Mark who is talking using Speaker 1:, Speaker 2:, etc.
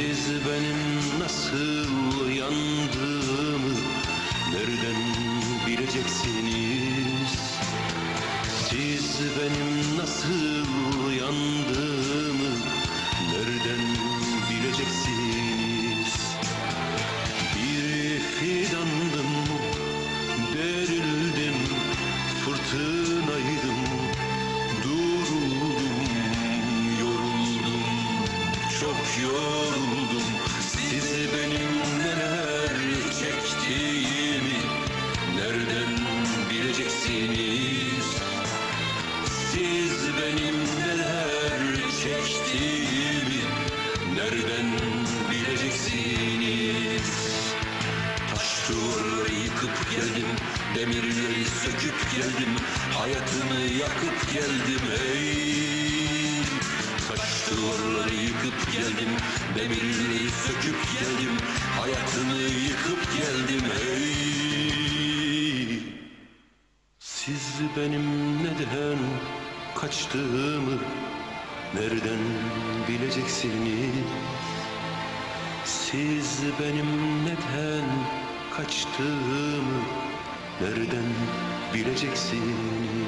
Speaker 1: Siz benim nasıl yandığımı nereden bileceksiniz? Siz benim nasıl yandığımı nereden bileceksiniz? Bir fidandım, derildim, fırtınaydım, duruldum, yoruldum, çok yoruldum. Siz benim neler çektiğimi nereden bileceksiniz? Siz benim neler çektiğimi nereden bileceksiniz? Taş duvarları yıkıp geldim, demirleri söküp geldim, hayatımı yakıp geldim ey. Taş duvarları yıkıp geldim, demirleri söküp geldim, hayatımı yıkıp geldim ey. Siz benim neden kaçtığımı nereden bileceksiniz? Siz benim neden kaçtığımı nereden bileceksiniz?